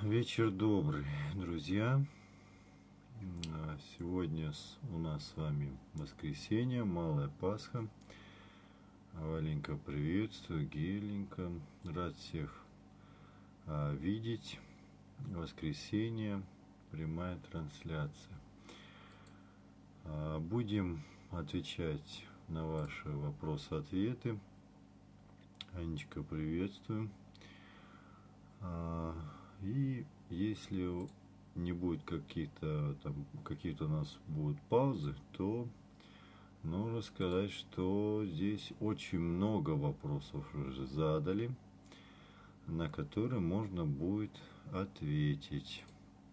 Вечер добрый, друзья. Сегодня у нас с вами воскресенье, Малая Пасха. Валенька, приветствую, Геленька. Рад всех видеть. Воскресенье, прямая трансляция. Будем отвечать на ваши вопросы-ответы. Анечка, приветствую. И если не будет какие-то у нас будут паузы, то нужно сказать, что здесь очень много вопросов уже задали, на которые можно будет ответить.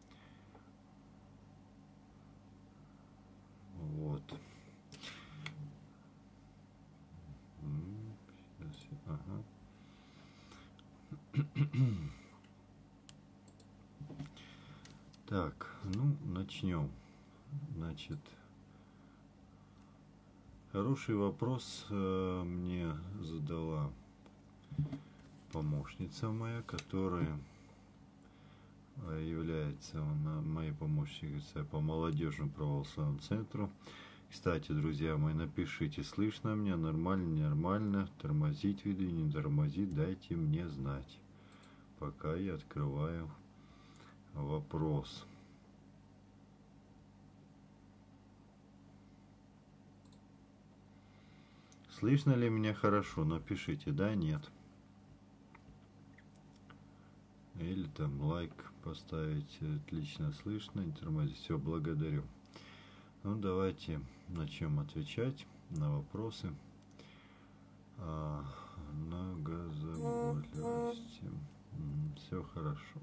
Вот. Ага. Так, начнем. Значит, хороший вопрос мне задала помощница моя, которая является моей помощницей по молодежному православному центру. Кстати, друзья мои, напишите, слышно меня, нормально, ненормально, тормозить видео, не тормозить, дайте мне знать, пока я открываю вопрос. Слышно ли меня хорошо? Напишите, да, нет. Или там лайк поставить, отлично слышно, не тормозить. Все, благодарю. Давайте начнем отвечать на вопросы. Многозаботливости. Все хорошо.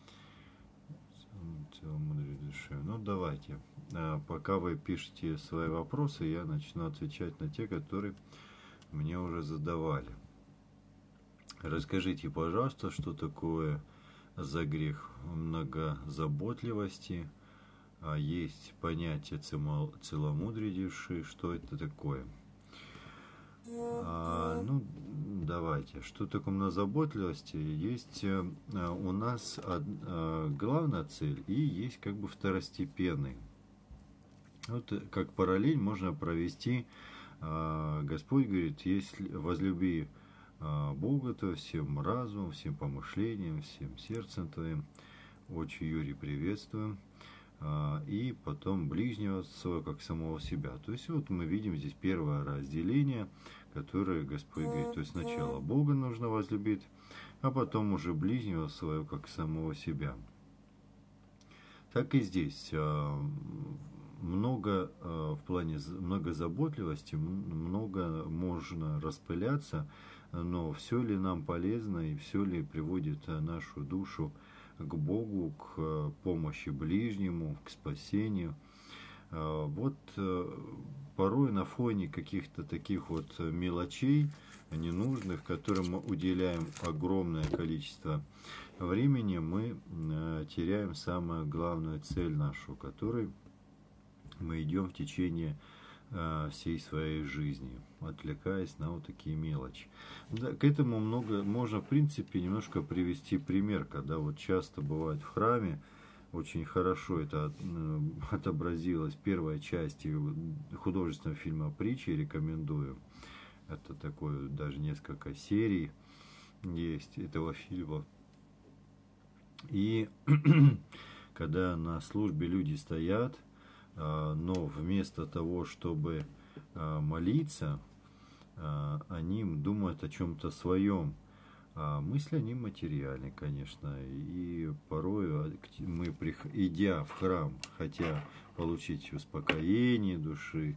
Целомудрие души. Давайте. Пока вы пишете свои вопросы, я начну отвечать на те, которые мне уже задавали. Расскажите, пожалуйста, что такое за грех многозаботливости? Есть понятие целомудрия души. Что это такое? Давайте. Что такое многозаботливости? Есть у нас главная цель и есть как бы второстепенный. Вот как параллель можно провести. Господь говорит, если возлюби Бога, то всем разумом, всем помышлением, всем сердцем твоим. Очень, Юрий, приветствую. И потом ближнего своего, как самого себя. То есть вот мы видим здесь первое разделение, которое Господь говорит. То есть сначала Бога нужно возлюбить, а потом уже ближнего своего, как самого себя. Так и здесь. Много в плане многозаботливости, много можно распыляться, но все ли нам полезно и все ли приводит нашу душу к Богу, к помощи ближнему, к спасению. Вот порой на фоне каких-то таких вот мелочей ненужных, которым мы уделяем огромное количество времени, мы теряем самую главную цель нашу, которой мы идем в течение всей своей жизни, отвлекаясь на вот такие мелочи. Да, к этому можно, в принципе, немножко привести пример, когда вот часто бывает в храме, очень хорошо это отобразилось в первой части художественного фильма «Притчи», рекомендую. Это такое, даже несколько серий есть этого фильма. И когда на службе люди стоят, но вместо того, чтобы молиться, они думают о чем-то своем. Мысли они материальны, конечно. И порой мы, идя в храм, хотя получить успокоение души,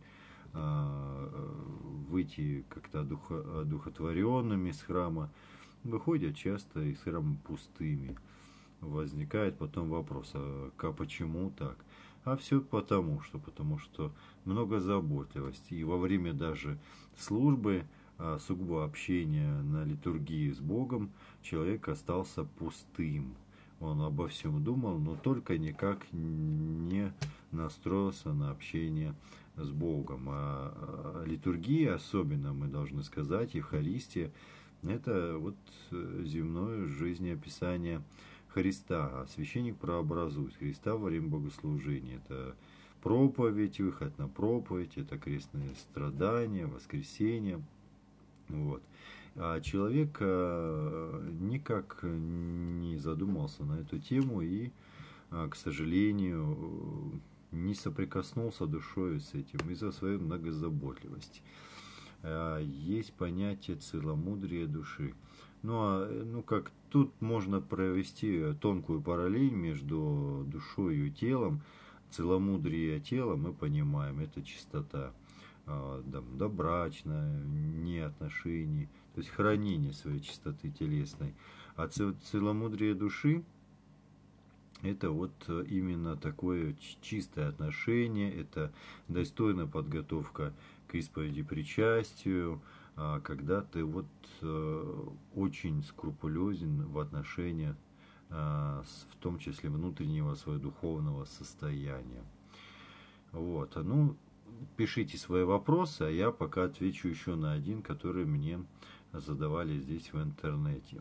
выйти как-то одухотворенными из храма, выходят часто из храма пустыми. Возникает потом вопрос, а почему так? А все потому что много заботливости. И во время даже службы, сугубо общения на литургии с Богом, человек остался пустым. Он обо всем думал, но только никак не настроился на общение с Богом. А литургия, особенно мы должны сказать, Евхаристия, это вот земное жизнеописание Христа, а священник прообразует Христа во время богослужения. Это проповедь, выход на проповедь, это крестные страдания, воскресение. Вот. А человек никак не задумался на эту тему и, к сожалению, не соприкоснулся душой с этим из-за своей многозаботливости. Есть понятие целомудрия души. Как тут можно провести тонкую параллель между душой и телом. Целомудрие тела мы понимаем, это чистота, добрачная, не отношений, то есть хранение своей чистоты телесной. А целомудрие души — это вот именно такое чистое отношение, это достойная подготовка к исповеди причастию, когда ты вот очень скрупулезен в отношениях, в том числе внутреннего своего духовного состояния. Вот. Пишите свои вопросы, а я пока отвечу еще на один, который мне задавали здесь в интернете.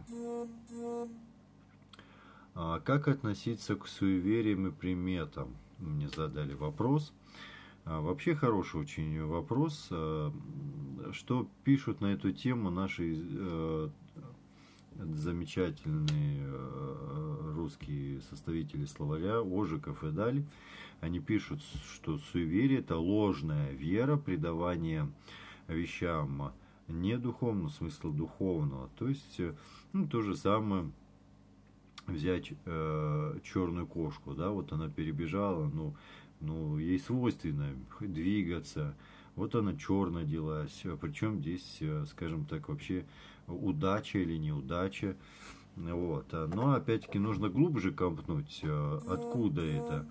Как относиться к суевериям и приметам? Мне задали вопрос. Вообще хороший очень вопрос. Что пишут на эту тему наши замечательные русские составители словаря Ожиков и Даль. Они пишут, что суеверие — это ложная вера, придавание вещам не духовного смысла духовного. То есть, то же самое взять черную кошку, да, вот она перебежала, ей свойственно двигаться, вот она черная делась, причем здесь, скажем так, вообще удача или неудача, вот. Но опять-таки нужно глубже копнуть, откуда это.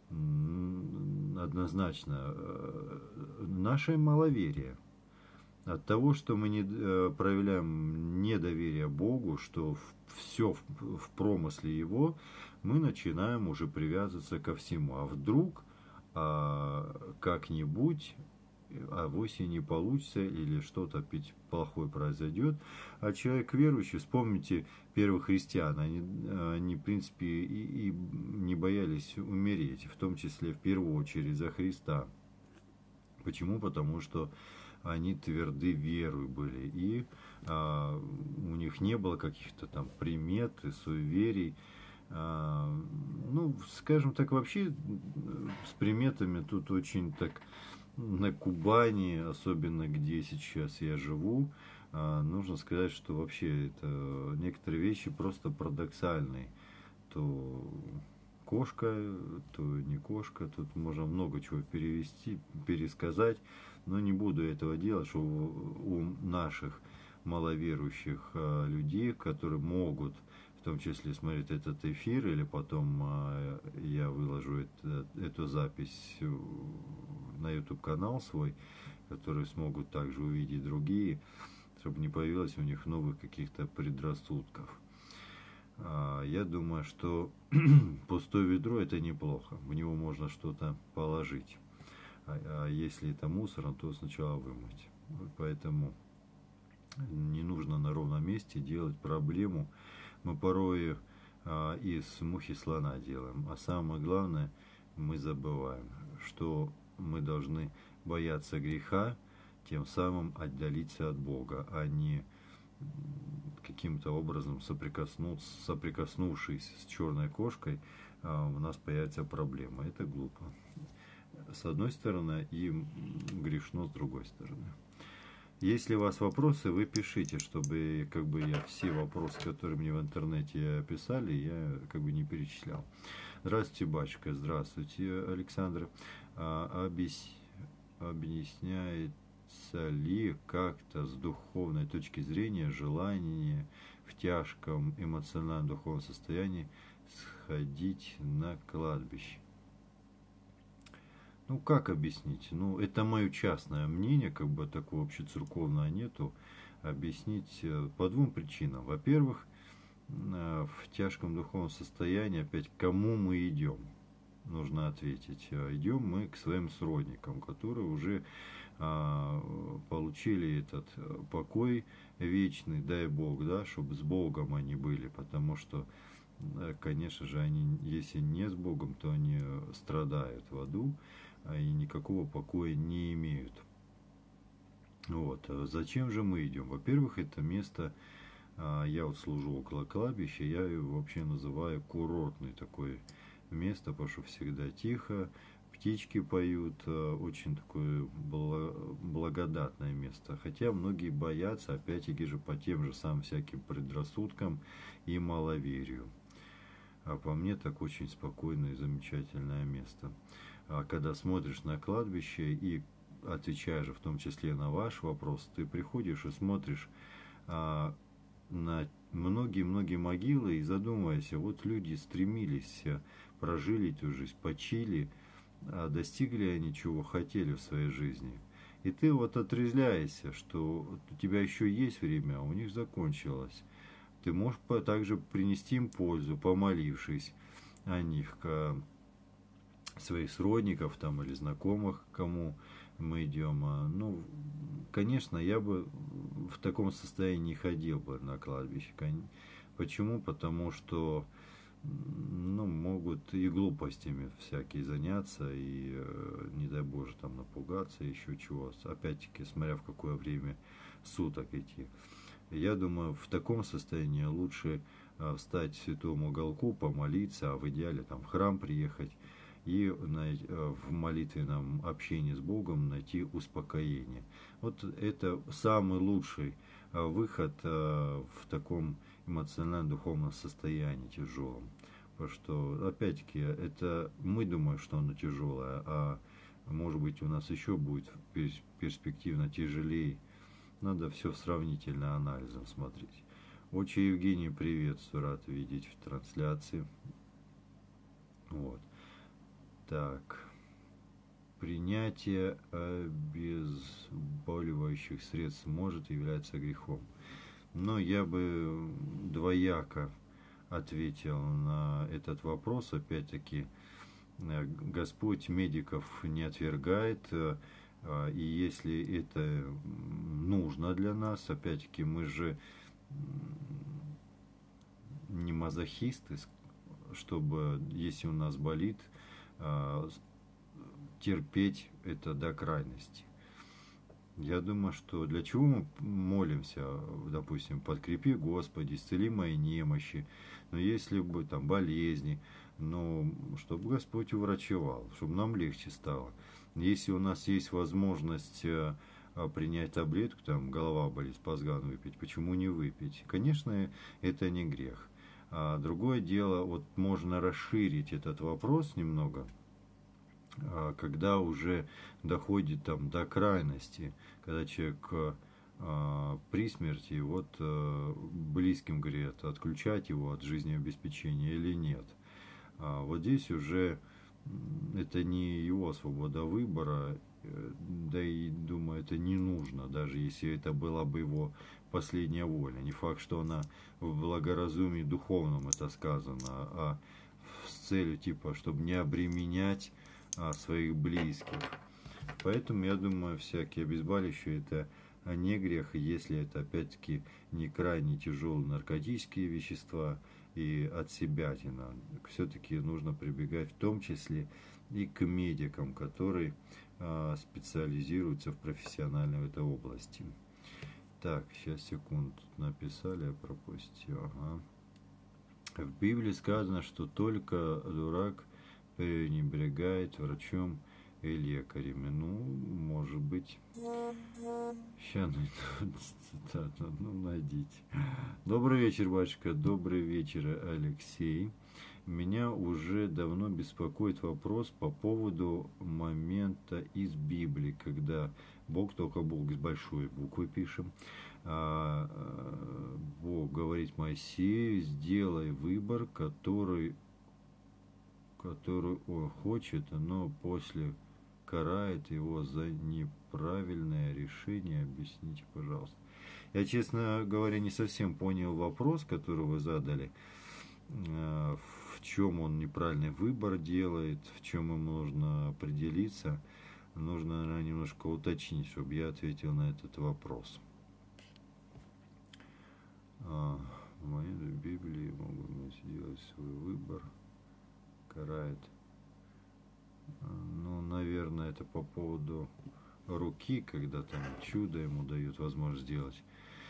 Однозначно наше маловерие. От того, что мы не проявляем недоверие Богу, что все в промысле Его, мы начинаем уже привязываться ко всему. А вдруг как-нибудь авось и не получится, или что-то опять плохое произойдет. А человек верующий, вспомните первых христиан, они в принципе, и не боялись умереть, в том числе, в первую очередь, за Христа. Почему? Потому что они тверды верой были, и у них не было каких-то там примет и суеверий. Скажем так, вообще с приметами тут очень так на Кубани, особенно где сейчас я живу, нужно сказать, что вообще это некоторые вещи просто парадоксальные. То кошка, то не кошка, тут можно много чего перевести, пересказать, но не буду этого делать, что у наших маловерующих людей, которые могут в том числе смотреть этот эфир, или потом я выложу эту запись на YouTube канал свой, который смогут также увидеть другие, чтобы не появилось у них новых каких-то предрассудков. Я думаю, что пустое ведро — это неплохо, в него можно что-то положить. А если это мусор, то сначала вымыть. Поэтому не нужно на ровном месте делать проблему. Мы порой из мухи слона делаем. А самое главное, мы забываем, что мы должны бояться греха, тем самым отдалиться от Бога, а не каким-то образом соприкоснувшись с черной кошкой, у нас появится проблема. Это глупо. С одной стороны, и грешно с другой стороны. Если у вас вопросы, вы пишите, чтобы я все вопросы, которые мне в интернете писали, я не перечислял. Здравствуйте, батюшка, здравствуйте, Александр. Объясняется ли как-то с духовной точки зрения желание в тяжком эмоциональном духовном состоянии сходить на кладбище? Как объяснить? Это мое частное мнение, такого общецерковного нету. Объяснить по двум причинам. Во-первых, в тяжком духовном состоянии, опять, к кому мы идем? Нужно ответить. Идем мы к своим сродникам, которые уже получили этот покой вечный, дай Бог, да, чтобы с Богом они были, потому что конечно же, они, если не с Богом, то они страдают в аду и никакого покоя не имеют. Вот. Зачем же мы идем? Во-первых, это место, я вот служу около кладбища, я его вообще называю курортный такое место, потому что всегда тихо, птички поют, очень такое благодатное место. Хотя многие боятся, опять-таки же, по тем же самым всяким предрассудкам и маловерию. А по мне так очень спокойное и замечательное место. А когда смотришь на кладбище и отвечая же в том числе на ваш вопрос, ты приходишь и смотришь на многие-многие могилы и задумываешься, вот люди стремились, прожили эту жизнь, почили, достигли они чего хотели в своей жизни. И ты вот отрезвляешься, что у тебя еще есть время, а у них закончилось. Ты можешь также принести им пользу, помолившись о них, своих сродников там, или знакомых, к кому мы идем. Ну, конечно, я бы в таком состоянии не ходил бы на кладбище. Почему? Потому что могут и глупостями всякие заняться, и, не дай Боже, там напугаться, еще чего. Опять-таки, смотря в какое время суток идти. Я думаю, в таком состоянии лучше встать в святом уголку, помолиться, а в идеале там в храм приехать и в молитвенном общении с Богом найти успокоение. Вот это самый лучший выход в таком эмоционально-духовном состоянии тяжелом. Потому что, опять-таки, это мы думаем, что оно тяжелое, а может быть у нас еще будет перспективно тяжелее. Надо все сравнительно анализом смотреть. Отче Евгений, приветствую, рад видеть в трансляции. Вот. Так. Принятие обезболивающих средств может являться грехом. Но я бы двояко ответил на этот вопрос. Опять-таки, Господь медиков не отвергает. И если это нужно для нас, опять-таки, мы же не мазохисты, чтобы, если у нас болит, терпеть это до крайности. Я думаю, что для чего мы молимся, допустим, подкрепи Господи, исцели мои немощи, но если бы там болезни, но чтобы Господь уврачевал, чтобы нам легче стало. Если у нас есть возможность принять таблетку, там голова болит, спазган выпить, почему не выпить? Конечно, это не грех. А другое дело, вот можно расширить этот вопрос немного, когда уже доходит там до крайности, когда человек при смерти, вот близким говорят, отключать его от жизнеобеспечения или нет. Вот здесь уже это не его свобода выбора, да и, думаю, это не нужно, даже если это была бы его последняя воля. Не факт, что она в благоразумии духовном это сказано, а с целью, типа, чтобы не обременять своих близких. Поэтому, я думаю, всякие обезболивающие это не грех, если это, опять-таки, не крайне тяжелые наркотические вещества и отсебятина. Все-таки нужно прибегать в том числе и к медикам, которые специализируются в профессиональной этой области. Так, сейчас, секунду, тут написали, я пропустил. Ага. В Библии сказано, что только дурак пренебрегает врачом и лекарями. Ну, может быть. Сейчас найду цитату. Ну, найдите. Добрый вечер, батюшка. Добрый вечер, Алексей. Меня уже давно беспокоит вопрос по поводу момента из Библии, когда Бог, только Бог с большой буквы пишем, Бог говорит Моисею: сделай выбор, который он хочет, но после карает его за неправильное решение. Объясните, пожалуйста. Я, честно говоря, не совсем понял вопрос, который вы задали. В чем он неправильный выбор делает, в чем ему нужно определиться. Нужно, наверное, немножко уточнить, чтобы я ответил на этот вопрос. Моменты в Библии могут сделать свой выбор, карает. Ну, наверное, это по поводу руки, когда там чудо ему дают возможность сделать.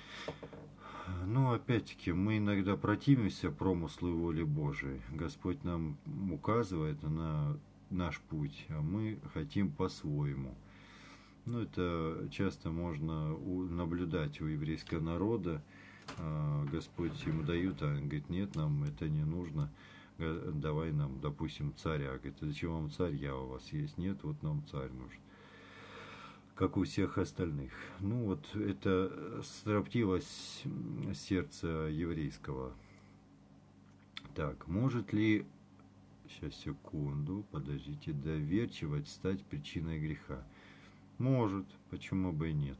Но опять-таки мы иногда противимся промыслу и воле Божией. Господь нам указывает на наш путь, а мы хотим по-своему. Ну, это часто можно наблюдать у еврейского народа. Господь ему дает, а он говорит, нет, нам это не нужно. Давай нам, допустим, царя. Говорит, зачем вам царь? Я у вас есть. Нет, вот нам царь нужен. Как у всех остальных. Ну вот это строптивость сердца еврейского. Так, может ли, сейчас секунду, подождите, доверчивость стать причиной греха? Может, почему бы и нет.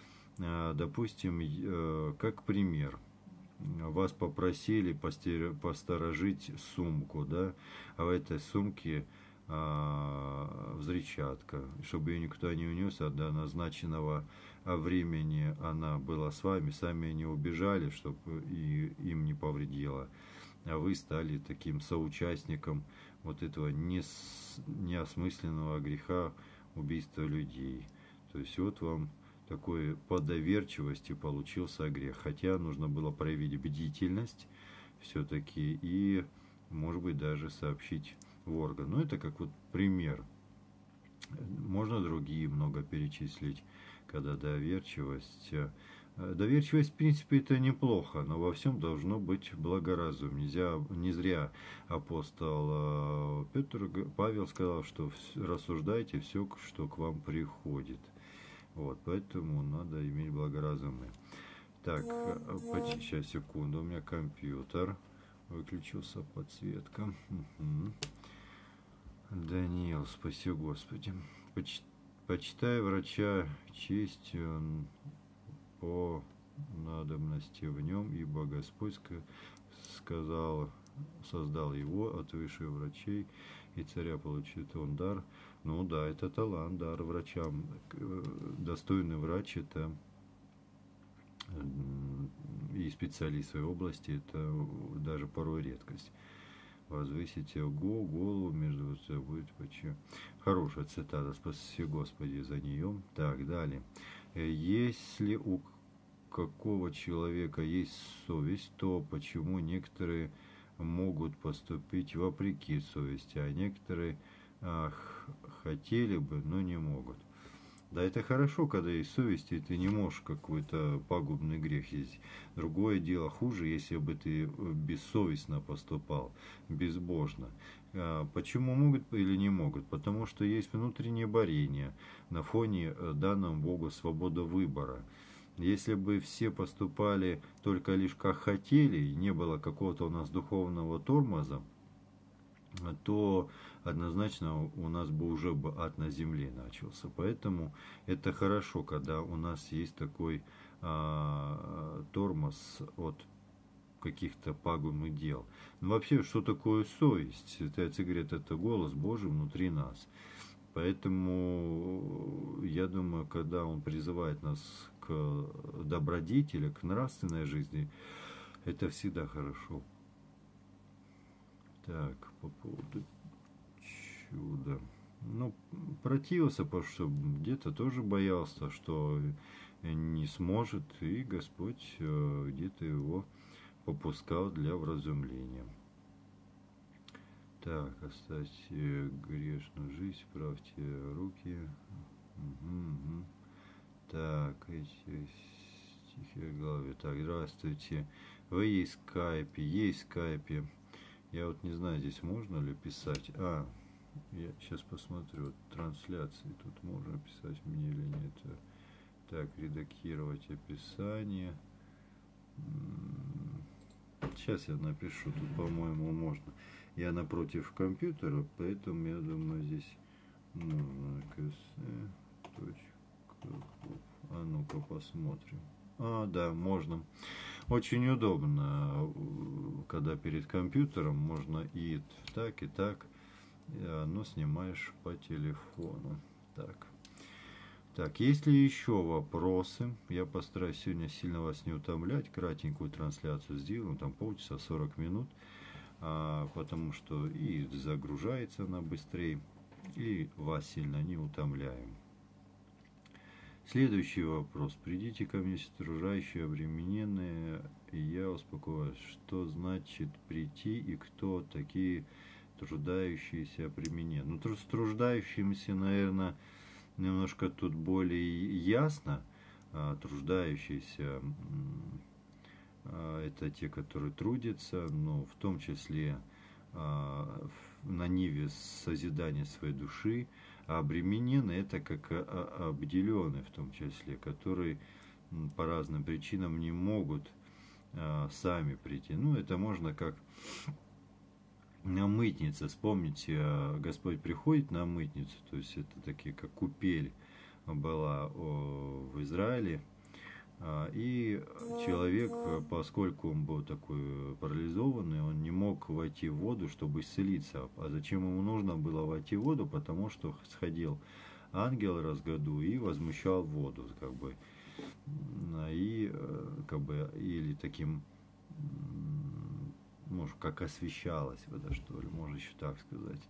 Допустим, как пример, вас попросили посторожить сумку, да, а в этой сумке взрывчатка, чтобы ее никто не унес, а до назначенного времени она была с вами, сами не убежали, чтобы и им не повредило, а вы стали таким соучастником вот этого неосмысленного греха убийства людей. То есть вот вам такой по доверчивости получился грех, хотя нужно было проявить бдительность все-таки и, может быть, даже сообщить в орган. Но это как вот пример. Можно другие много перечислить, когда доверчивость. Доверчивость, в принципе, это неплохо, но во всем должно быть благоразумие. Не зря апостол Павел сказал, что рассуждайте все, что к вам приходит. Вот, поэтому надо иметь благоразумие. Так, сейчас, секунду, у меня компьютер. Выключился подсветка. Угу. Даниил, спаси Господи. Почитай врача честь по надобности в нем, ибо Господь сказал, создал его от высших врачей, и царя получит он дар. Ну да, это талант, дар врачам. Достойный врач — это и специалист в своей области, это даже порой редкость. Возвысите голову между собой будет почему. Хорошая цитата, спаси Господи за нее. Так, далее. Если у какого человека есть совесть, то почему некоторые могут поступить вопреки совести, а некоторые хотели бы, но не могут? Да, это хорошо, когда есть совесть, и ты не можешь какой-то пагубный грех есть. Другое дело, хуже, если бы ты бессовестно поступал, безбожно. Почему могут или не могут? Потому что есть внутреннее борение на фоне данного Богу свободы выбора. Если бы все поступали только лишь как хотели, и не было какого-то у нас духовного тормоза, то однозначно у нас бы уже ад на земле начался. Поэтому это хорошо, когда у нас есть такой тормоз от каких-то пагубных дел. Но вообще, что такое совесть? Это, говорит, это голос Божий внутри нас. Поэтому я думаю, когда он призывает нас к добродетели, к нравственной жизни, это всегда хорошо. Так, по поводу чуда. Ну, противился, потому что где-то тоже боялся, что не сможет, и Господь где-то его попускал для вразумления. Так, оставьте грешную жизнь, правьте руки. Угу. Так, эти стихи в голове. Так, здравствуйте. Вы есть в скайпе, Я вот не знаю, здесь можно ли писать. Я сейчас посмотрю, трансляции тут можно писать мне или нет. Так, редактировать описание. Сейчас я напишу, тут, по-моему, можно. Я напротив компьютера, поэтому я думаю, здесь можно. А ну-ка посмотрим. Да, можно. Очень удобно, когда перед компьютером можно и так, но снимаешь по телефону. Так. Так, есть ли еще вопросы? Я постараюсь сегодня сильно вас не утомлять. Кратенькую трансляцию сделаю, там полчаса, 40 минут. Потому что и загружается она быстрее, и вас сильно не утомляем. Следующий вопрос. Придите ко мне, страждающие, обремененные, и я успокоюсь. Что значит прийти и кто такие труждающиеся обремененные? Ну, с труждающимися, наверное, немножко тут более ясно. Труждающиеся это те, которые трудятся, но в том числе на ниве созидания своей души, а обремененные это как обделенные в том числе, которые по разным причинам не могут сами прийти. Ну, это можно как на мытнице. Вспомните, Господь приходит на мытницу, то есть это такие, как купель была в Израиле. И человек, поскольку он был такой парализованный, он не мог войти в воду, чтобы исцелиться. А зачем ему нужно было войти в воду? Потому что сходил ангел раз в году и возмущал воду, как бы, и как бы, или таким, может, как освещалась вода, что ли, можно еще так сказать.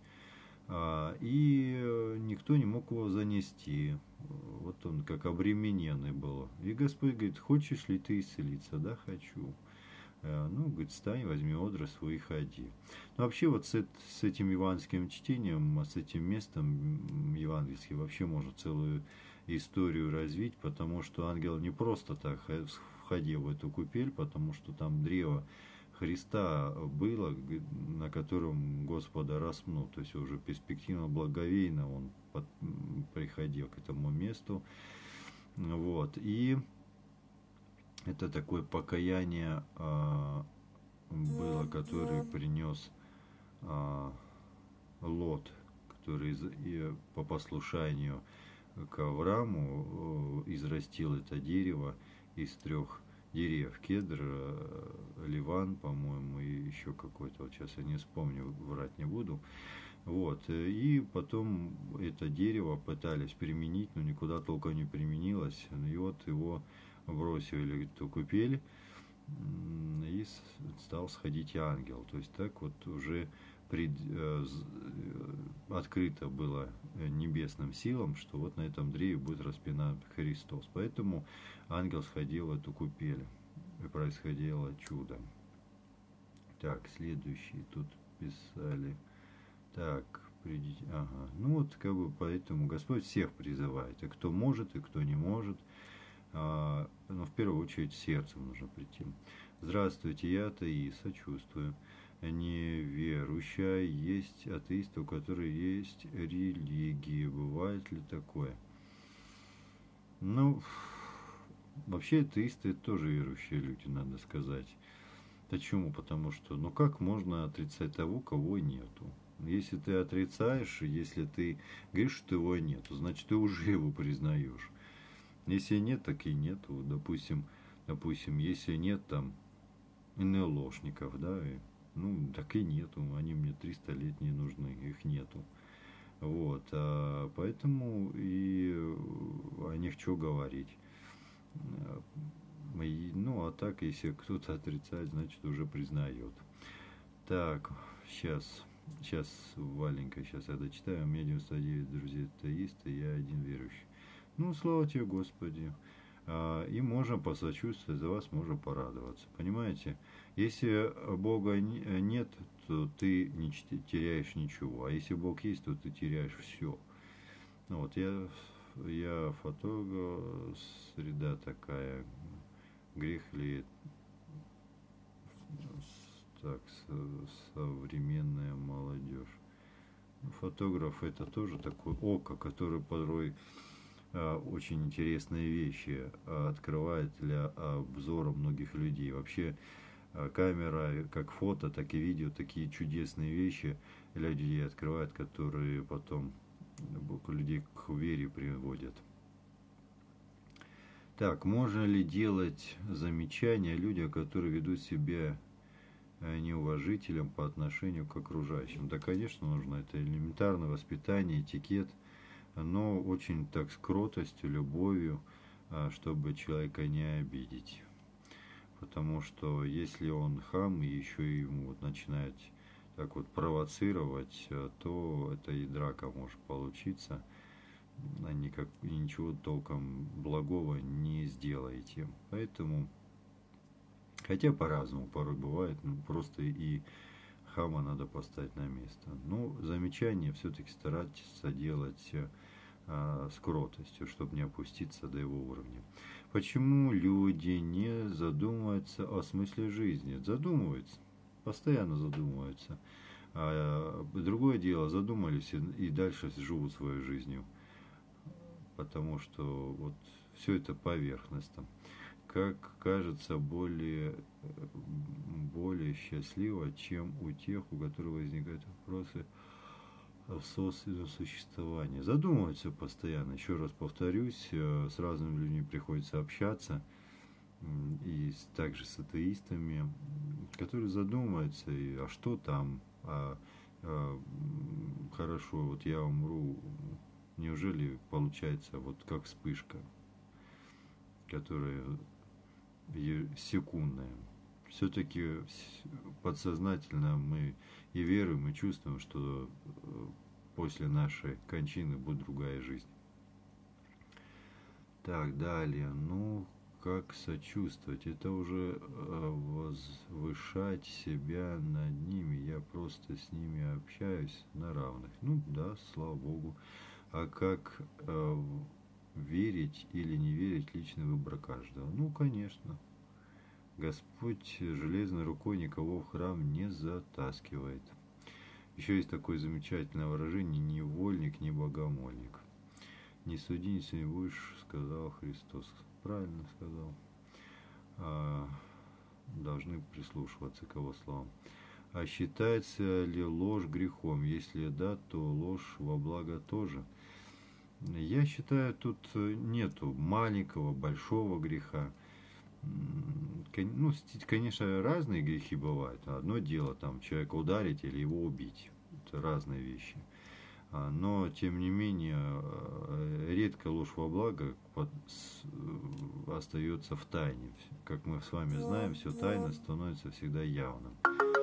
И никто не мог его занести. Вот он как обремененный был. И Господь говорит: хочешь ли ты исцелиться? Да, хочу. Ну, говорит, встань, возьми одры свой и ходи. Но вообще вот с этим евангельским чтением, с этим местом евангельским вообще можно целую историю развить, потому что ангел не просто так входил в эту купель, потому что там древо Христа было, на котором Господа распнул. То есть уже перспективно благовейно он приходил к этому месту. Вот. И это такое покаяние было, которое принес Лот, который по послушанию к Аврааму израстил это дерево из 3 деревьев: кедр, ливан, по-моему, и еще какой-то, вот сейчас я не вспомню, врать не буду. Вот, и потом это дерево пытались применить, но никуда толком не применилось, и вот его бросили в эту купель, и стал сходить ангел. То есть так вот уже открыто было небесным силам, что вот на этом древе будет распинан Христос. Поэтому ангел сходил в эту купель, и происходило чудо. Так, следующий тут писали. Так, придите. Ага. Ну вот как бы поэтому Господь всех призывает. И кто может, и кто не может. Но в первую очередь сердцем нужно прийти. Здравствуйте, я атеист, сочувствую. Неверующая, есть атеисты, у которых есть религии. Бывает ли такое? Ну, вообще атеисты это тоже верующие люди, надо сказать. Почему? Потому что, ну как можно отрицать того, кого нету? Если ты отрицаешь, если ты говоришь, что его нету, значит ты уже его признаешь. Если нет, так и нету. Допустим, если нет там НЛОшников, да, ну так и нету. Они мне 300 лет не нужны, их нету. Вот, поэтому и о них что говорить. Ну, а так, если кто-то отрицает, значит уже признает. Так, сейчас, Валенька, сейчас я дочитаю. У меня 99 друзей атеисты, я один верующий. Ну, слава тебе, Господи. И можем посочувствовать, за вас можем порадоваться. Понимаете? Если Бога нет, то ты не теряешь ничего. А если Бог есть, то ты теряешь все. Ну, вот я фотограф, среда такая. Грех ли так, современная молодежь? Фотограф это тоже такое око, которое порой очень интересные вещи открывает для обзора многих людей. Вообще камера, как фото, так и видео, такие чудесные вещи для людей открывает, которые потом людей к вере приводят. Так, можно ли делать замечания людям, которые ведут себя неуважителем по отношению к окружающим? Да, конечно, нужно. Это элементарное воспитание, этикет. но очень так с кротостью, любовью, чтобы человека не обидеть. Потому что если он хам и еще и ему вот начинает так вот провоцировать, то это и драка может получиться, а ничего толком благого не сделаете. Поэтому, хотя по-разному порой бывает, просто и хама надо поставить на место. Но замечания все-таки стараться делать с кротостью, чтобы не опуститься до его уровня. Почему люди не задумываются о смысле жизни? Задумываются, постоянно задумываются. А другое дело, задумались и дальше живут своей жизнью. Потому что вот все это поверхностно. Как кажется, более счастливо, чем у тех, у которых возникают вопросы в собственном существовании. Задумываются постоянно. Еще раз повторюсь, с разными людьми приходится общаться. И также с атеистами, которые задумываются, а что там, хорошо, вот я умру, неужели получается вот как вспышка, которая секундная. Все-таки подсознательно мы и веруем, и чувствуем, что после нашей кончины будет другая жизнь. Так, далее. Ну, как сочувствовать? Это уже возвышать себя над ними. Я просто с ними общаюсь на равных. Ну, да, слава Богу. А как верить или не верить — личный выбор каждого? Ну, конечно. Господь железной рукой никого в храм не затаскивает. Еще есть такое замечательное выражение: ни вольник, ни богомольник. Не суди, если не будешь, сказал Христос. Правильно сказал. Должны прислушиваться к его словам. А считается ли ложь грехом? Если да, то ложь во благо тоже. Я считаю, тут нету маленького, большого греха. Ну, конечно, разные грехи бывают. Одно дело там человека ударить или его убить. Это разные вещи. Но, тем не менее, редко ложь во благо остается в тайне. Как мы с вами знаем, все тайно становится всегда явным.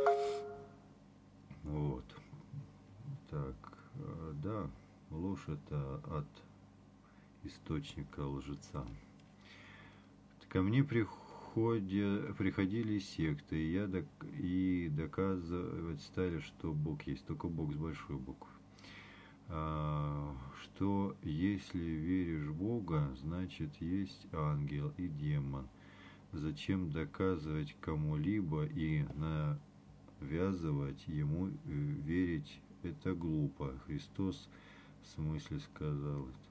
Вот. Так, да, ложь — это от источника лжеца. Ко мне приходили секты, и доказывать стали, что Бог есть, только Бог с большой буквы. Что если веришь в Бога, значит есть ангел и демон. Зачем доказывать кому-либо и навязывать ему верить? Это глупо. Христос в смысле сказал это.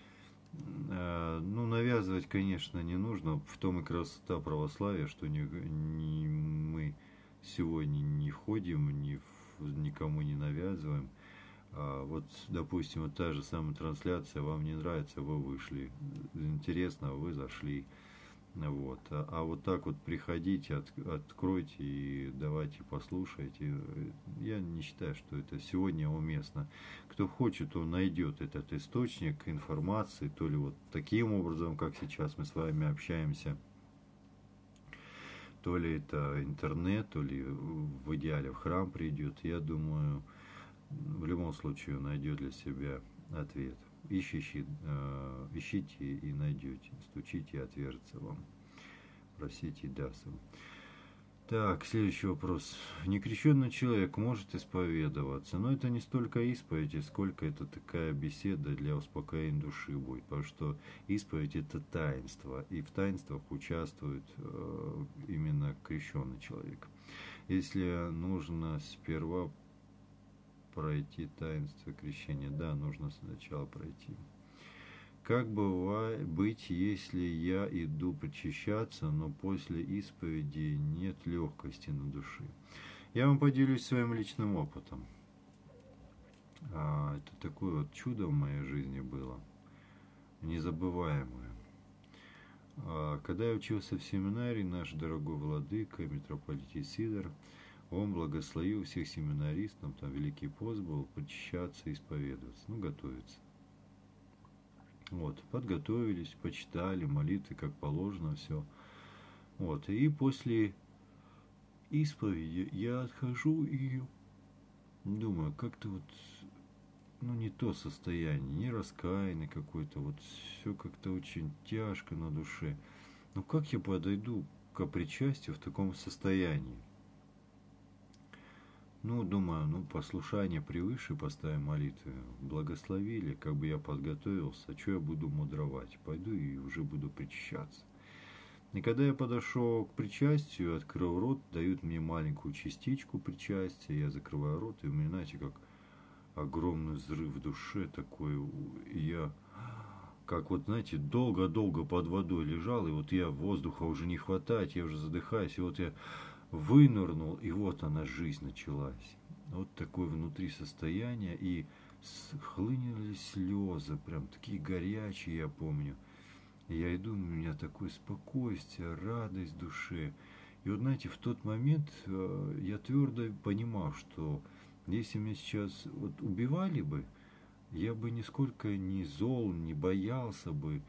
Ну, навязывать, конечно, не нужно. В том и красота православия, что мы сегодня не ходим, никому не навязываем. Вот, допустим, вот та же самая трансляция, вам не нравится, вы вышли. Интересно, вы зашли. Вот. А вот так вот приходите, откройте и давайте послушайте. Я не считаю, что это сегодня уместно. Кто хочет, он найдет этот источник информации, то ли вот таким образом, как сейчас мы с вами общаемся, то ли это интернет, то ли в идеале в храм придет. Я думаю, в любом случае он найдет для себя ответ. Ищите и найдете, стучите и отвержется вам, просите и даст вам. Так, следующий вопрос. Некрещенный человек может исповедоваться, но это не столько исповедь, сколько это такая беседа для успокоения души будет, потому что исповедь — это таинство, и в таинствах участвует именно крещенный человек. Если нужно сперва пройти таинство крещения, да, нужно сначала пройти. Как быть, если я иду причащаться, но после исповеди нет легкости на душе? Я вам поделюсь своим личным опытом. Это такое вот чудо в моей жизни было, незабываемое. Когда я учился в семинарии, наш дорогой владыка, митрополит Сидор, он благословил всех семинаристов, там Великий пост был, причащаться и исповедоваться, готовиться. Вот, подготовились, почитали молитвы, как положено, все. Вот, и после исповеди я отхожу и думаю, как-то вот, ну, не то состояние, не раскаяние какое-то, вот все как-то очень тяжко на душе. Ну, как я подойду к причастию в таком состоянии? Ну, думаю, ну, послушание превыше поставим молитвы. Благословили, как бы я подготовился, что я буду мудровать? Пойду и уже буду причащаться. И когда я подошел к причастию, открыл рот, дают мне маленькую частичку причастия, я закрываю рот, и у меня, знаете, как огромный взрыв в душе такой, и я, как вот, знаете, долго-долго под водой лежал, и вот я воздуха уже не хватает, я уже задыхаюсь, и вот я вынырнул, и вот она, жизнь началась. Вот такое внутри состояние, и хлынули слезы, прям такие горячие, я помню. И я иду, у меня такое спокойствие, радость в душе. И вот, знаете, в тот момент я твердо понимал, что если меня сейчас вот убивали бы, я бы нисколько не зол, не боялся бы,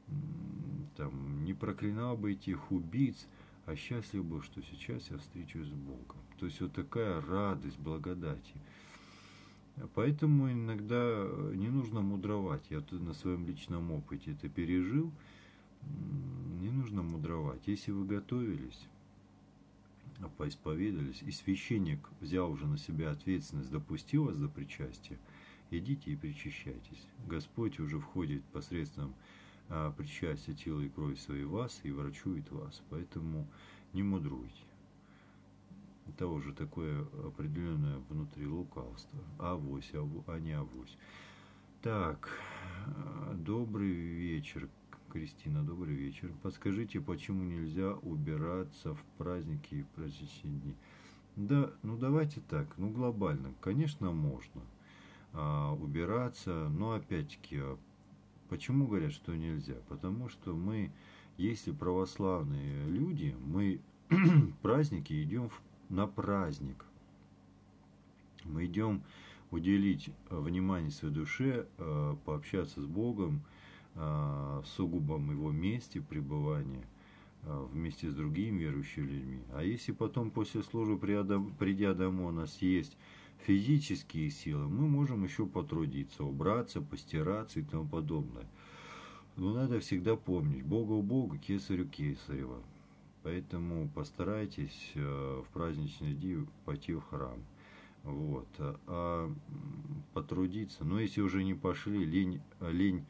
там, не проклинал бы этих убийц, а счастлив был, что сейчас я встречусь с Богом. То есть вот такая радость, благодати. Поэтому иногда не нужно мудровать. Я тут на своем личном опыте это пережил. Не нужно мудровать. Если вы готовились, поисповедались, и священник взял уже на себя ответственность, допустил вас до причастия, идите и причащайтесь. Господь уже входит посредством причастия тела и крови своей вас и врачует вас. Поэтому не мудруйте. Это уже такое определенное внутри лукавство. Авось, а не авось. Так, добрый вечер, Кристина, добрый вечер. Подскажите, почему нельзя убираться в праздники и праздничные дни? Да, ну давайте так, ну глобально, конечно, можно убираться, но опять-таки, почему говорят, что нельзя? Потому что мы, если православные люди, мы праздники идем на праздник. Мы идем уделить внимание своей душе, пообщаться с Богом в сугубом Его месте пребывания вместе с другими верующими людьми. А если потом после службы, придя домой, у нас есть физические силы, мы можем еще потрудиться, убраться, постираться и тому подобное. Но надо всегда помнить, Бога у Бога, кесарю кесарева. Поэтому постарайтесь в праздничные дни пойти в храм. Вот. Потрудиться. Но если уже не пошли, лень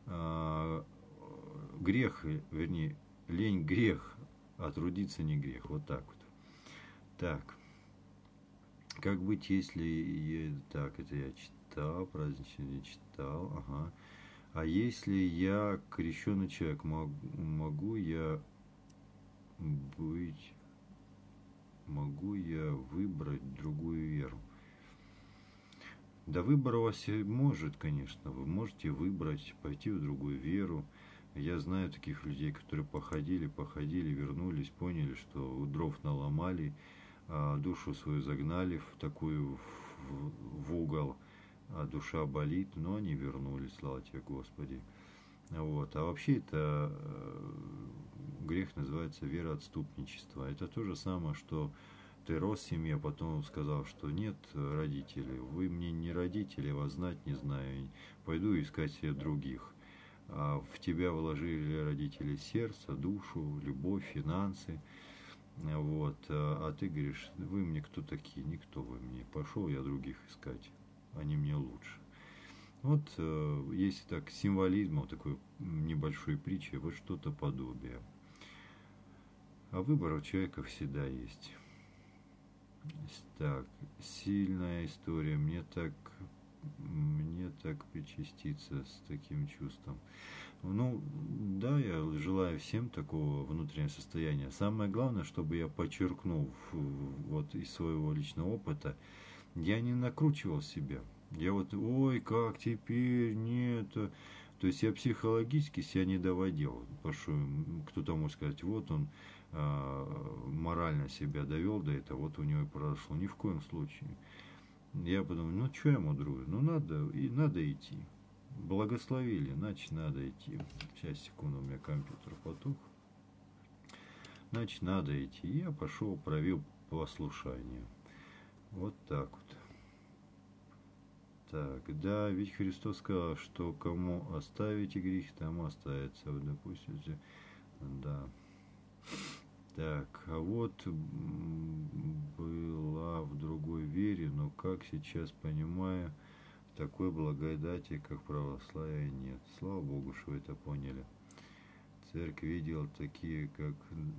грех, вернее, лень грех, а трудиться не грех. Вот так вот. Так. Как быть, если... Так, это я читал, праздничный не читал. Ага. А если я крещеный человек, могу я выбрать другую веру? Да, выбор у вас может, конечно. Вы можете выбрать, пойти в другую веру. Я знаю таких людей, которые походили, вернулись, поняли, что дров наломали, душу свою загнали в такую в угол, а душа болит, но они вернулись, слава тебе, Господи. Вот. А вообще это грех называется вероотступничество. Это то же самое, что ты рос в семье, а потом сказал, что нет родителей, вы мне не родители, я вас знать не знаю, пойду искать себе других. А в тебя вложили родители сердце, душу, любовь, финансы. Вот. А ты говоришь, вы мне кто такие? Никто вы мне. Пошел я других искать, они мне лучше. Вот, если так, символизм, вот такой небольшой притчи, вот что-то подобие. А выбор у человека всегда есть. Так, сильная история. Мне так причаститься с таким чувством. Ну, да, я желаю всем такого внутреннего состояния. Самое главное, чтобы я подчеркнул вот из своего личного опыта, я не накручивал себя. Я вот, ой, как теперь, нет. То есть я психологически себя не доводил. Потому что кто-то может сказать, вот он морально себя довел до этого, вот у него и произошло. Ни в коем случае. Я подумал, ну что я мудрую, ну надо идти. благословили, значит надо идти. Сейчас, секунду, у меня компьютер потух. Значит, надо идти. Я пошел, проявил послушание. Вот так вот. Так, да, ведь Христос сказал, что кому оставите грех, тому оставится. Вот, допустим, да. Так, а вот была в другой вере, но как сейчас понимаю, такой благодати, как православие, нет. Слава Богу, что вы это поняли. Церковь видел такие, как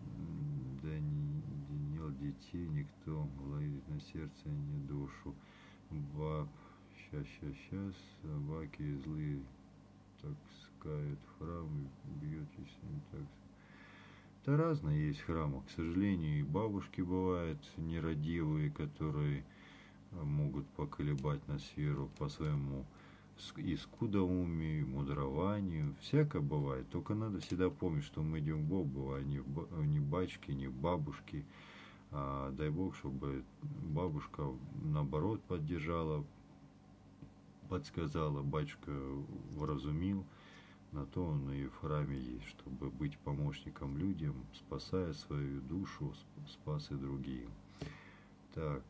Даниил, детей, никто ловит на сердце, не душу. Баб, сейчас, собаки злые, так скают в храм, бьют, если не так. Да разные есть храмы, к сожалению, и бабушки бывают нерадивые, которые могут поколебать нас веру по своему и скудоумию, и мудрованию. Всякое бывает. Только надо всегда помнить, что мы идем к Богу, а не батюшки, не бабушки. Дай Бог, чтобы бабушка наоборот поддержала, подсказала, батюшка вразумил. На то он и в храме есть, чтобы быть помощником людям, спасая свою душу, спас и другие. Так,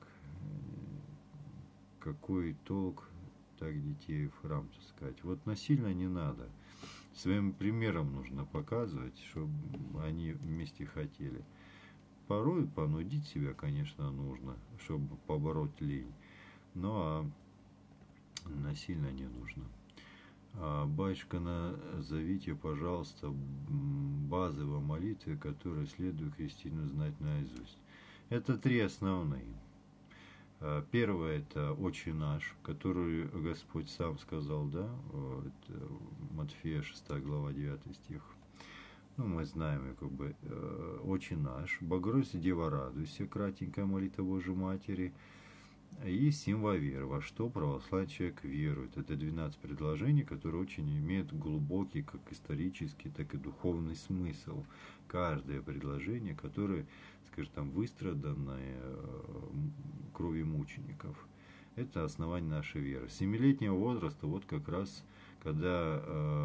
какой толк так детей в храм таскать? Вот насильно не надо. Своим примером нужно показывать, чтобы они вместе хотели. Порой понудить себя, конечно, нужно, чтобы побороть лень. Но насильно не нужно. Батюшка, назовите, пожалуйста, базовые молитвы, которые следует христианину знать наизусть. Это 3 основные. Первое – это «Отче наш», который Господь сам сказал, да, это Матфея 6 глава 9 стих. Ну, мы знаем, как бы, «Отче наш», «Богородица Дева, радуйся», кратенькая молитва Божьей Матери, и символ веры, во что православный человек верует. Это 12 предложений, которые очень имеют глубокий, как исторический, так и духовный смысл. Каждое предложение, которое, скажем, там, выстраданное кровью мучеников. Это основание нашей веры. С 7-летнего возраста, вот как раз, когда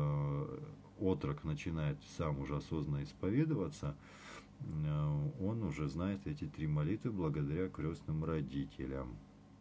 отрок начинает сам уже осознанно исповедоваться, он уже знает эти 3 молитвы благодаря крестным родителям.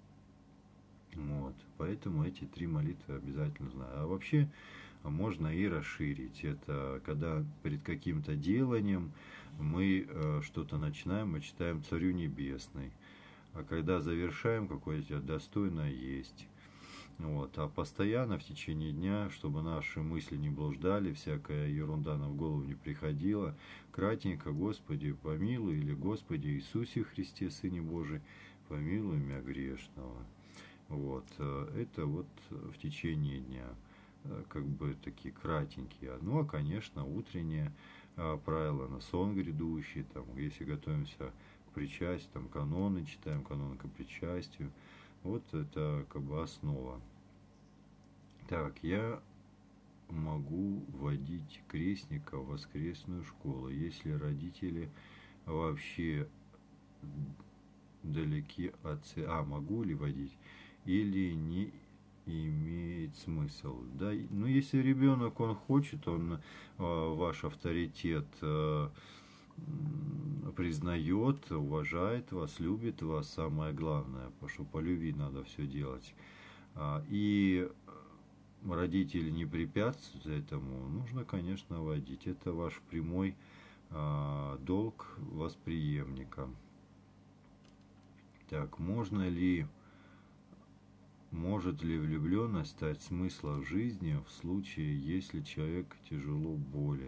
Вот, поэтому эти 3 молитвы обязательно знаю. А вообще можно и расширить. Это когда перед каким-то деланием мы что-то начинаем, мы читаем «Царю Небесный». А когда завершаем, какое-то достойное есть. Вот. А постоянно в течение дня, чтобы наши мысли не блуждали, всякая ерунда нам в голову не приходила, кратенько: «Господи, помилуй», или «Господи Иисусе Христе, Сыне Божий, помилуй меня грешного». Вот. Это вот в течение дня, как бы такие кратенькие. Ну, а, конечно, утреннее правило на сон грядущий, там, если готовимся к причастию, там, каноны читаем, каноны к причастию. Вот это как бы основа. Так, я могу водить крестника в воскресную школу, если родители вообще далеки от... могу ли водить? Или не имеет смысл? Да, ну, если ребенок, он хочет, он ваш авторитет признает, уважает вас, любит вас, самое главное, потому что по любви надо все делать. И родители не препятствуют этому, нужно, конечно, водить. Это ваш прямой долг восприемника. Так, может ли влюбленность стать смыслом жизни в случае, если человек тяжело болен?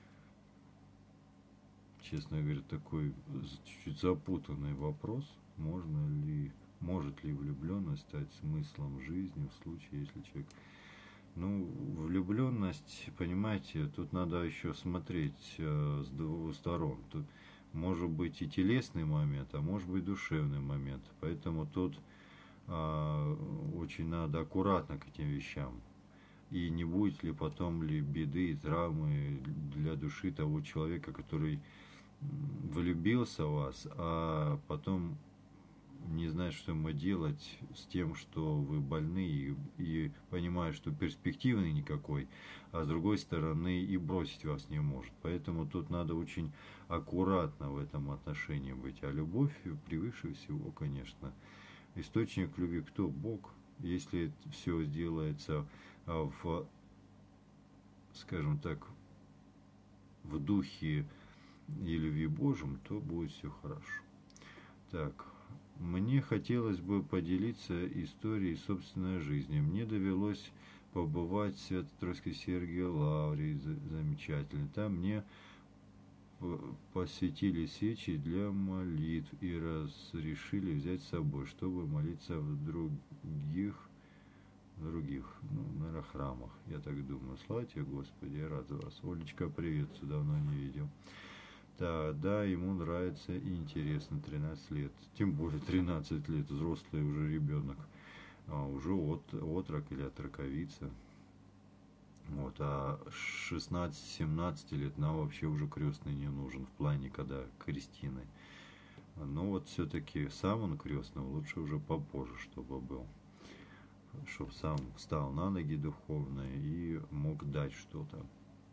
Честно говоря, такой чуть-чуть запутанный вопрос. Может ли влюбленность стать смыслом жизни в случае, если человек... Ну, влюбленность, понимаете, тут надо еще смотреть с 2 сторон. Тут может быть и телесный момент, а может быть душевный момент. Поэтому тут очень надо аккуратно к этим вещам. И не будет ли потом беды и травмы для души того человека, который влюбился в вас, а потом не знать, что ему делать с тем, что вы больны, и понимая, что перспективы никакой, а с другой стороны и бросить вас не может. Поэтому тут надо очень аккуратно в этом отношении быть. А любовь превыше всего, конечно. Источник любви кто? Бог. Если все сделается в, скажем так, в духе и любви Божьем, то будет все хорошо. Так, мне хотелось бы поделиться историей собственной жизни. Мне довелось побывать в Свято-Троицкой Сергиевой Лавре, замечательно. Там мне посветили свечи для молитв и разрешили взять с собой, чтобы молиться в других, наверное, храмах. Я так думаю. Слава тебе, Господи, я рад за вас. Олечка, привет, давно не видел. Да, ему нравится и интересно, 13 лет. Тем более 13 лет, взрослый уже ребенок. Уже отрок или отроковица. Вот, а 16-17 лет нам вообще уже крестный не нужен в плане, когда крестины. Но вот все-таки сам он крестный, лучше уже попозже, чтобы был. Чтобы сам встал на ноги духовно и мог дать что-то.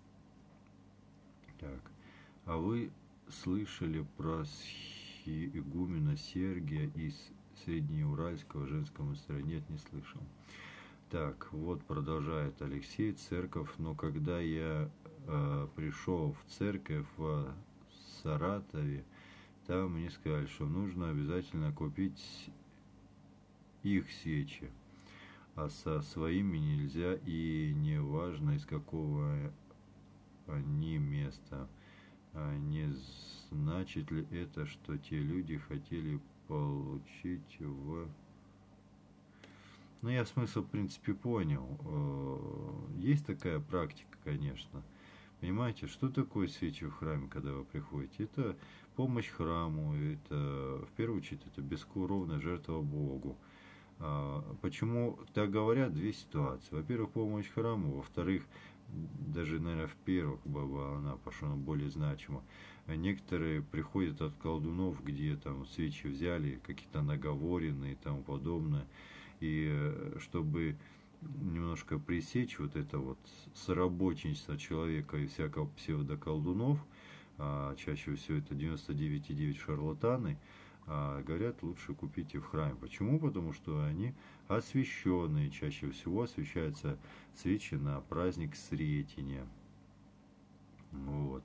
Так. А вы слышали про игумена Сергия из Среднеуральского женского монастыря? Нет, не слышал. Так, вот продолжает Алексей. Церковь, но когда я пришел в церковь в Саратове, там мне сказали, что нужно обязательно купить их свечи, а со своими нельзя, и не важно, из какого они места. Не значит ли это, что те люди хотели получить в... Ну, я смысл, в принципе, понял. Есть такая практика, конечно. Понимаете, что такое свечи в храме, когда вы приходите? Это помощь храму, это, в первую очередь, это бескровная жертва Богу. Почему так говорят? Две ситуации. Во-первых, помощь храму, во-вторых, даже, наверное, в первых она пошла более значима. Некоторые приходят от колдунов, где там свечи взяли, какие-то наговоренные и тому подобное. И чтобы немножко пресечь вот это вот соработничество человека и всякого псевдоколдунов, чаще всего это 99,9 шарлатаны, говорят, лучше купите в храме. Почему? Потому что они освященные. Чаще всего освящаются свечи на праздник Сретения. Вот.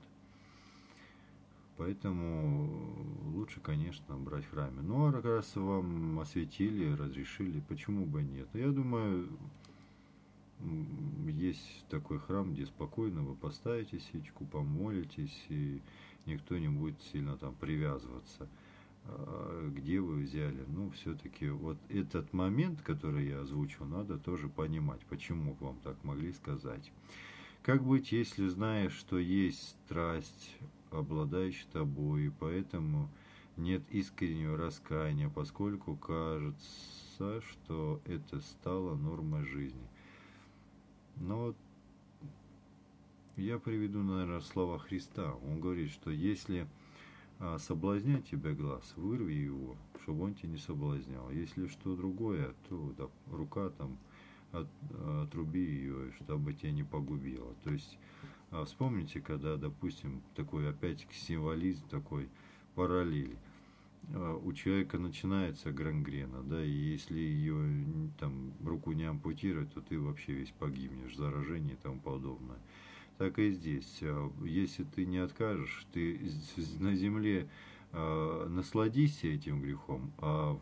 Поэтому лучше, конечно, брать в храме. Ну, а раз вам осветили, разрешили, почему бы нет? Я думаю, есть такой храм, где спокойно вы поставите свечку, помолитесь, и никто не будет сильно там привязываться. Где вы взяли? Ну, все-таки вот этот момент, который я озвучил, надо тоже понимать, почему вам так могли сказать. Как быть, если знаешь, что есть страсть, обладающая тобой, и поэтому нет искреннего раскаяния, поскольку кажется, что это стало нормой жизни? Но я приведу, наверное, слова Христа. Он говорит, что если соблазняет тебя глаз, вырви его, чтобы он тебя не соблазнял. Если что другое, то да, рука там, отруби ее, чтобы тебя не погубила. То есть вспомните, когда, допустим, такой опять символизм, такой параллель. У человека начинается гангрена, да, и если ее там руку не ампутировать, то ты вообще весь погибнешь, заражение и тому подобное. Так и здесь. Если ты не откажешь, ты на земле насладись этим грехом, а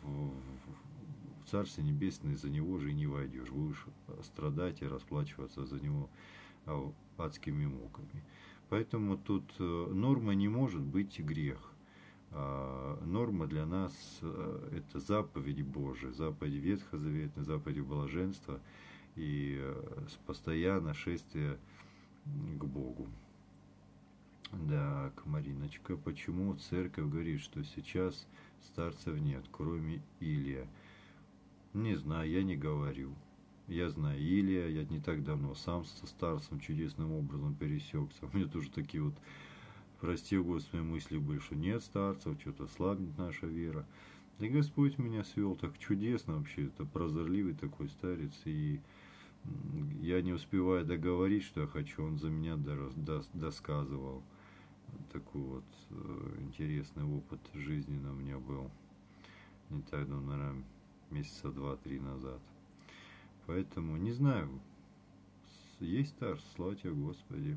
в Царствие Небесное за него же и не войдешь. Будешь страдать и расплачиваться за него адскими муками. Поэтому тут норма не может быть грех. Норма для нас это заповеди Божии, заповеди Ветхозаветные, заповеди блаженства и постоянное шествие к Богу. Так, Мариночка, почему церковь говорит, что сейчас старцев нет, кроме Илия? Не знаю, я не говорю. Я знаю Илия, я не так давно сам со старцем чудесным образом пересекся. У меня тоже такие вот, прости Господи, мысли были, что нет старцев, что-то слабнет наша вера. И Господь меня свел так чудесно вообще, это прозорливый такой старец, и я не успеваю договорить, что я хочу, он за меня досказывал. Такой вот интересный опыт жизненный у меня был. Не так давно, наверное, месяца 2-3 назад. Поэтому не знаю, есть старц, слава тебе, Господи.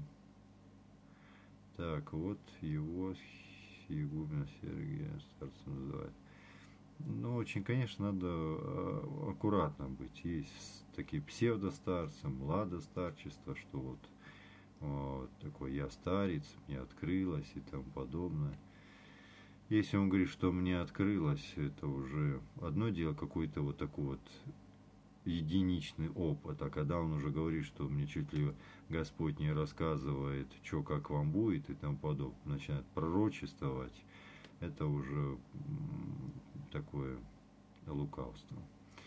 Так, вот его игумена Сергия старцем называют. Ну, очень, конечно, надо аккуратно быть. Есть такие псевдостарцы, младостарчество, что вот такой я старец, мне открылось и тому подобное. Если он говорит, что мне открылось, это уже одно дело, какой-то вот такой вот единичный опыт, а когда он уже говорит, что мне чуть ли Господь не рассказывает, что как вам будет и тому подобное, начинает пророчествовать, это уже такое лукавство.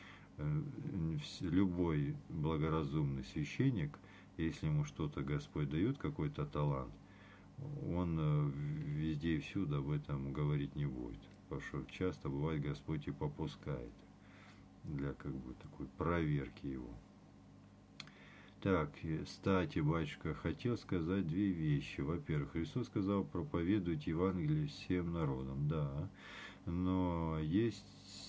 Любой благоразумный священник, если ему что-то Господь дает, какой-то талант, он везде и всюду об этом говорить не будет. Потому что часто бывает Господь и попускает для как бы такой проверки его. Так, кстати, батюшка, хотел сказать две вещи. Во-первых, Христос сказал проповедовать Евангелие всем народам. Да, но есть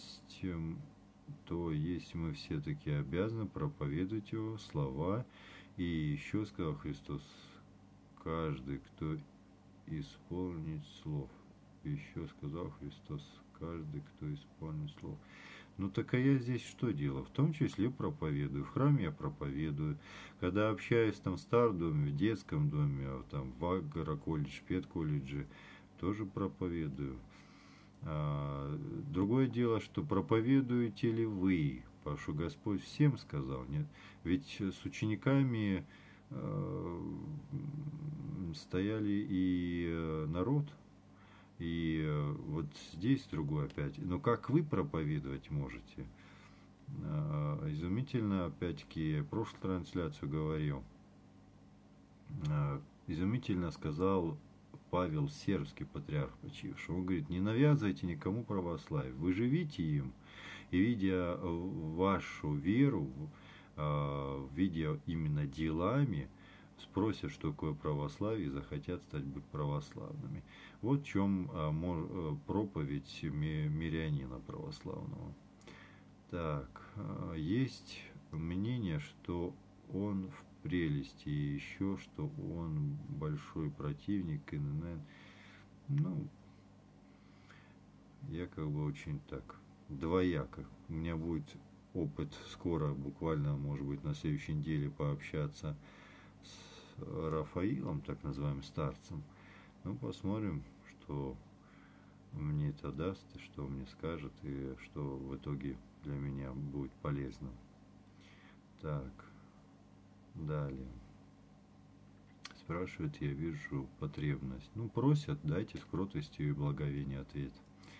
мы все-таки обязаны проповедовать его слова. И еще сказал Христос, каждый, кто исполнит слов. Еще сказал Христос, каждый, кто исполнит слов. Ну так а я здесь что делаю? В том числе проповедую. В храме я проповедую. Когда общаюсь там в Стардоме, в детском доме, там в агроколледже, педколледже, тоже проповедую. Другое дело, что проповедуете ли вы? Потому что Господь всем сказал, нет? Ведь с учениками стояли и народ, и вот здесь другое опять. Но как вы проповедовать можете? Изумительно, опять-таки, я прошлую трансляцию говорил, изумительно сказал Павел Сербский, патриарх почивший. Он говорит, не навязывайте никому православие, вы живите им, и видя вашу веру, видя именно делами, спросят, что такое православие, и захотят стать быть православными. Вот в чем проповедь мирянина православного. Так, есть мнение, что он в прелести, и еще, что он большой противник КНН. Ну, я как бы очень так двояко. У меня будет опыт скоро, буквально, может быть, на следующей неделе пообщаться с Рафаилом, так называемым старцем. Ну, посмотрим, что мне это даст, и что мне скажет, и что в итоге для меня будет полезно. Так, далее. Спрашивают, я вижу потребность. Ну, просят, дайте с кротостью и благовением ответ.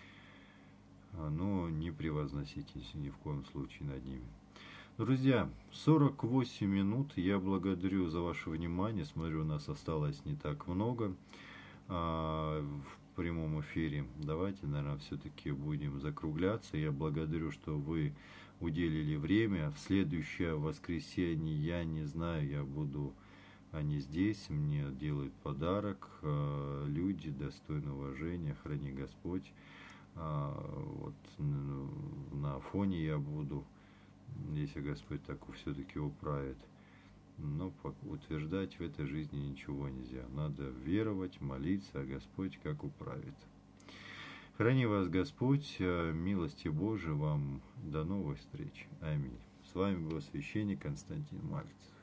Но не превозноситесь ни в коем случае над ними. Друзья, 48 минут. Я благодарю за ваше внимание. Смотрю, у нас осталось не так много в прямом эфире. Давайте, наверное, все-таки будем закругляться. Я благодарю, что вы уделили время. В следующее воскресенье, я не знаю, я буду... Они здесь, мне делают подарок. Люди достойны уважения. Храни Господь. Вот на фоне я буду, если Господь так все-таки управит. Но утверждать в этой жизни ничего нельзя. Надо веровать, молиться, а Господь как управит. Храни вас Господь, милости Божией вам, до новых встреч. Аминь. С вами был священник Константин Мальцев.